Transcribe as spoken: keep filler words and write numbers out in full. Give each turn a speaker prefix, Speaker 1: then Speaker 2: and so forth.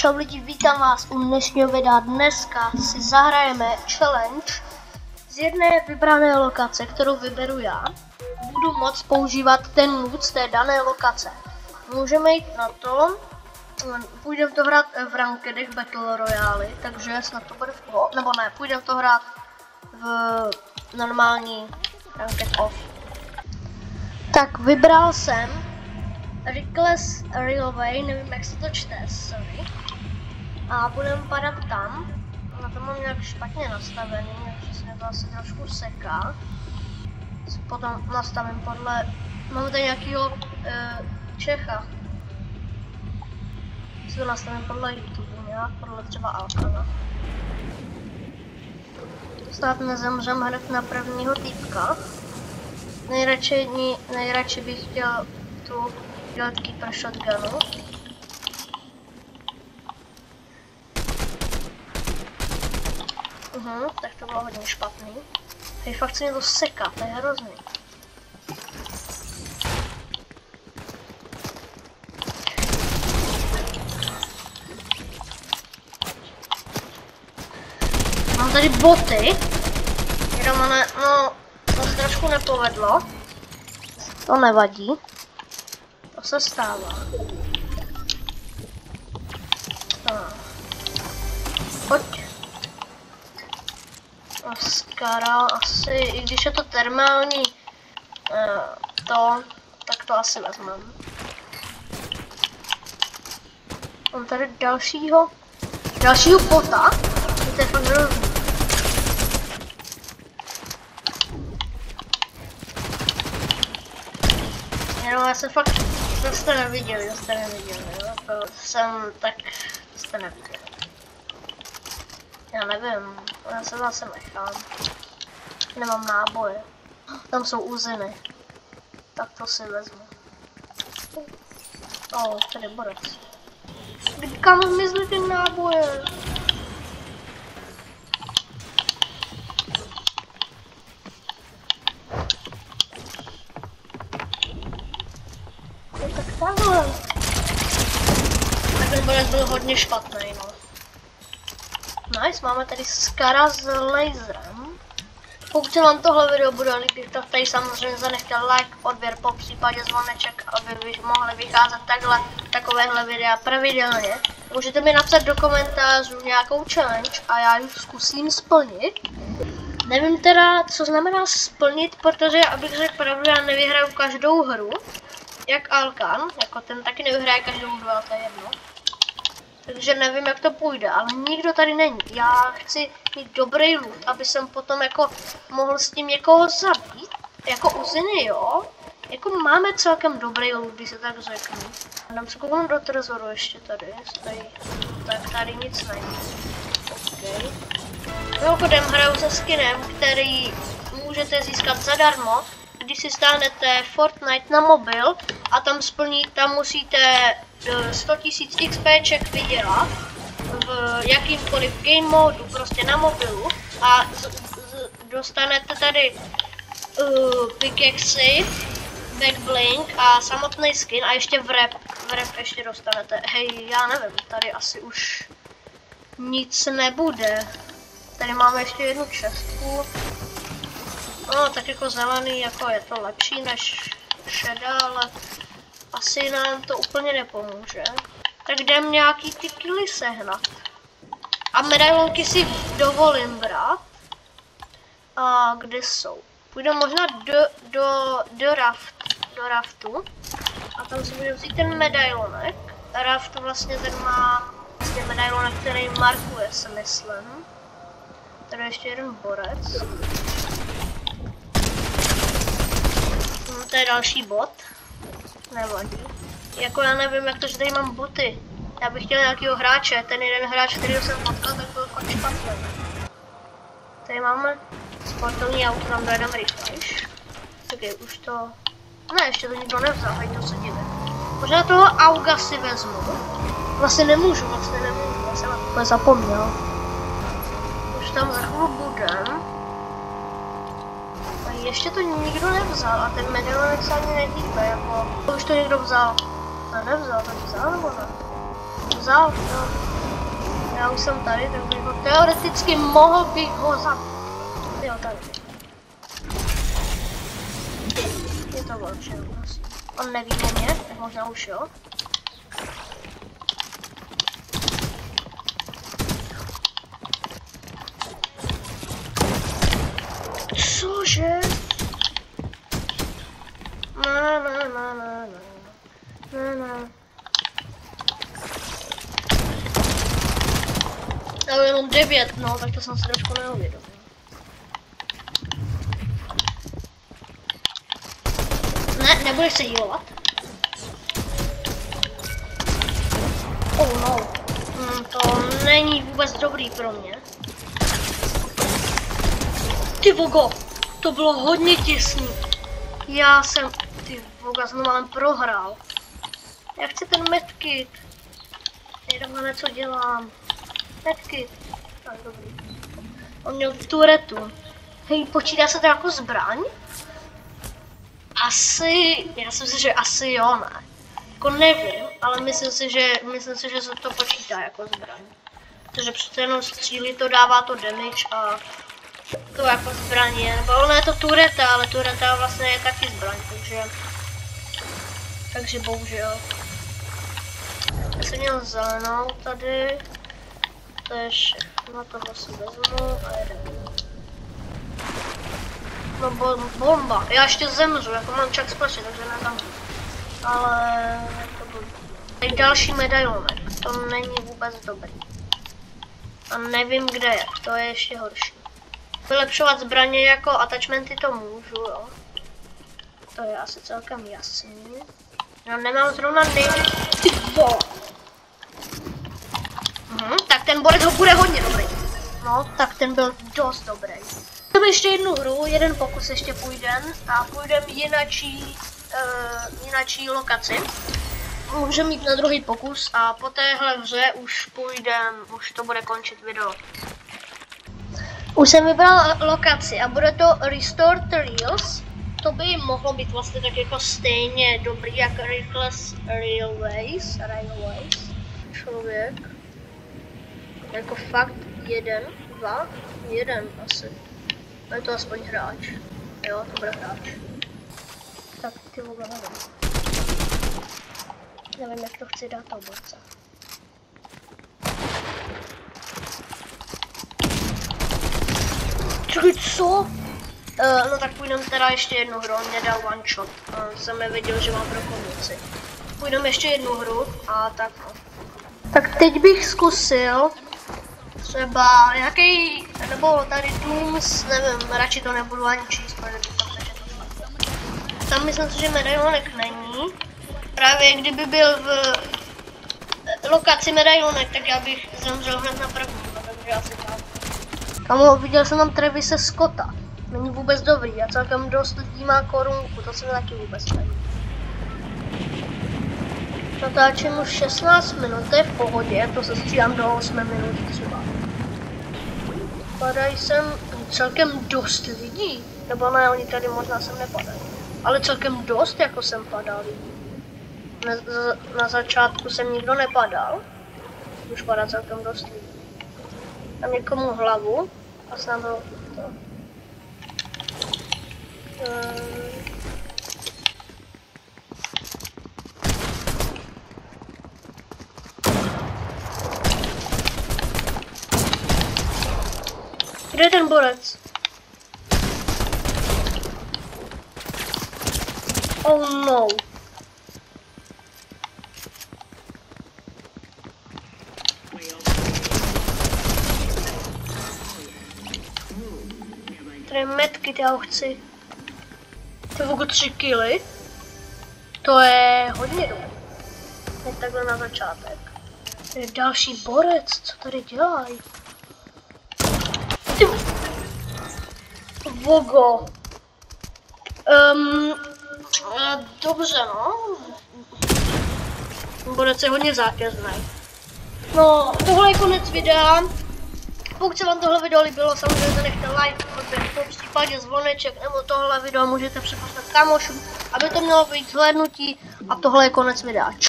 Speaker 1: Čau lidi, vítám vás u dnešního videa. Dneska si zahrajeme challenge z jedné vybrané lokace, kterou vyberu já. Budu moct používat ten loot z té dané lokace. Můžeme jít na to, půjdeme to hrát v rankedech Battle Royale, takže snad to bude v poho, nebo ne, půjdeme to hrát v normální ranked off. Tak vybral jsem Reckless Railway, nevím jak se to čte, sorry. A budeme padat tam. Na to mám nějak špatně nastavený, takže se mi to asi trošku seká. Potom nastavím podle, mám tady nějakýho uh, Čecha. Si to nastavím podle YouTube nějak, podle třeba Alkana. Snad nezemřem hned na prvního týpka. Nejradši, nejradši bych chtěl tu dělat keeper shotgunu. Uhum, tak to bylo hodně špatný. Hej, fakt se mě to seká, to je hrozný. Mám tady boty. Jenom ale, no, to se trošku nepovedlo. To nevadí. To se stává. No. Pojď. Skara asi, i když je to termální uh, to, tak to asi vezmeme. Mám tady dalšího, dalšího bota, to je fakt hrozný. Jenom já jsem fakt, to jste neviděli, to jste neviděli, jo? To jsem tak, to jste neviděli. Já nevím, já se zase nechám. Nemám náboje. Tam jsou uziny. Tak to si vezmu. O, oh, tady borec. Kam zmizly ty náboje? No tak takhle. Tak ten borec byl hodně špatný, no. Nice, máme tady Skara s laserem. Pokud se vám tohle video bude líbit, tak tady samozřejmě zanechte like, odběr, po případě zvoneček, aby vy mohli vycházet takhle, takovéhle videa pravidelně. Můžete mi napsat do komentářů nějakou challenge a já ji zkusím splnit. Nevím teda, co znamená splnit, protože abych řekl pravdu, já nevyhraju každou hru. Jak Alkan, jako ten taky nevyhraje každou hru, ale to je jedno. Takže nevím, jak to půjde, ale nikdo tady není. Já chci mít dobrý loot, aby jsem potom jako mohl s tím někoho zabít. Jako uziny, jo? Jako máme celkem dobrý loot, když se tak řeknu. Dám se kouknout do trezoru ještě tady, tady. Tak tady nic není. OK. Mimochodem hraju se skinem, který můžete získat zadarmo, když si stáhnete Fortnite na mobil a tam splní, tam musíte sto tisíc XPček vydělat v jakýmkoliv game modu, prostě na mobilu a z, z, dostanete tady uh, pickaxy, backblink a samotný skin a ještě wrap, wrap ještě dostanete. Hej, já nevím, tady asi už nic nebude. Tady máme ještě jednu čestku. No, tak jako zelený, jako je to lepší než šedá, ale asi nám to úplně nepomůže. Tak jdem nějaký ty killy sehnat. A medailonky si dovolím brát. A kde jsou? Půjdeme možná do, do, do, raft, do raftu. A tam si budeme vzít ten medailonek. Raft vlastně ten má vlastně medailonek, který markuje, si myslím. Tady je ještě jeden borec. To je další bot. Nevadí. Jako já nevím, jak to, že tady mám boty. Já bych chtěl nějakého hráče. Ten jeden hráč, který jsem potkal, tak byl fakt špatný. Tady máme sportovní auto, tam dojedem rychlejš. Tak je už to... Ne, ještě to nikdo nevzal, hej, to se divím. Možná toho Auga si vezmu. Vlastně nemůžu, vlastně nemůžu, já jsem na to zapomněl. Už tam za chvíli budem. Ještě to nikdo nevzal a ten medailonek se ani nedíbe, jako... Už to někdo vzal. To nevzal, to vzal nebo ne? Vzal, no. Já už jsem tady, tak bych ho teoreticky mohl bych ho za... Jo, tady. Je to lepší, asi. On neví o mě, tak možná už jo. Cože? Na, na, na, na, na, na, na. Ale jenom devět, no, tak to jsem si trošku neuvědomil. Ne, nebudeš se healovat? Oh no, hmm, to není vůbec dobrý pro mě. Ty vogo, to bylo hodně těsný. Já jsem, ty voga, jsem málem prohrál. Já chci ten medkit. Jenom něco dělám. Medkit. Tak dobrý. On měl turetu. Hej, počítá se to jako zbraň? Asi, já si myslím, že asi jo, ne. Jako nevím, ale myslím si, že, myslím si, že se to počítá jako zbraň. Protože přece jenom střílí to dává to damage a to jako zbraně, nebo ono je to tureta, ale tureta vlastně je taky zbraň, takže... Takže bohužel. Já jsem měl zelenou tady. To je všechno, tohle si vezmu a jedeme. No bomba, já ještě zemřu, jako mám čak splaše, takže nezamřu. Ale to bude. Tady další medailonek, to není vůbec dobrý. A nevím kde je, to je ještě horší. Vylepšovat zbraně jako attachmenty to můžu, jo. To je asi celkem jasný. No nemám zrovna nejvíc. Ty vole. Mhm, tak ten borec ho bude hodně dobrý. No, tak ten byl dost dobrý. Máme ještě jednu hru, jeden pokus ještě půjdem a půjdem jinačí, uh, jinačí lokaci. Můžeme mít na druhý pokus a po téhle hře už půjdem, už to bude končit video. Už jsem vybral lokaci a bude to Restored Rails. To by mohlo být vlastně tak jako stejně dobrý jako Reckless Railways. Railways. Člověk. Jako fakt jeden, dva, jeden asi. Je to aspoň hráč. Jo, to bude hráč. Tak ty vůbec nevím. Nevím, jak to chci dát toho borce. Čekaj, co? Uh, no tak půjdeme teda ještě jednu hru, on mě dal one shot. Uh, jsem nevěděl, že mám pro pomoci. Půjdeme ještě jednu hru a tak no. Tak teď bych zkusil třeba nějaký, nebo tady Dooms, nevím, radši to nebudu ani číst, protože to přečetl. Tam myslím si, že medailonek není. Právě kdyby byl v lokaci medailonek, tak já bych zemřel hned na první, takže asi tak. Kamo, viděl jsem tam Travise Scotta. Není vůbec dobrý a celkem dost lidí má korunku, to se mi taky vůbec neví. Natáčím už šestnáct minut, to je v pohodě, to se střídám do osmi minut třeba. Padají sem celkem dost lidí, nebo ne, oni tady možná sem nepadají. Ale celkem dost jako sem padal lidí. Na, na začátku jsem nikdo nepadal, už padá celkem dost lidí. Tam někomu hlavu a snad to. Um, Kde je ten borec? Oh no. Tady medkit, já ho chci. To je oku tři kily. To je hodně dobrý. Teď takhle na začátek. To je další borec, co tady dělají? Ty... Vogo. Um, dobře no. Borec je hodně zákeřný. No, tohle je konec videa. Pokud se vám tohle video líbilo, samozřejmě zanechte like, odběr, po případě zvoneček, nebo tohle video můžete přeposlat kamošům, aby to mělo být zhlédnutí a tohle je konec videa.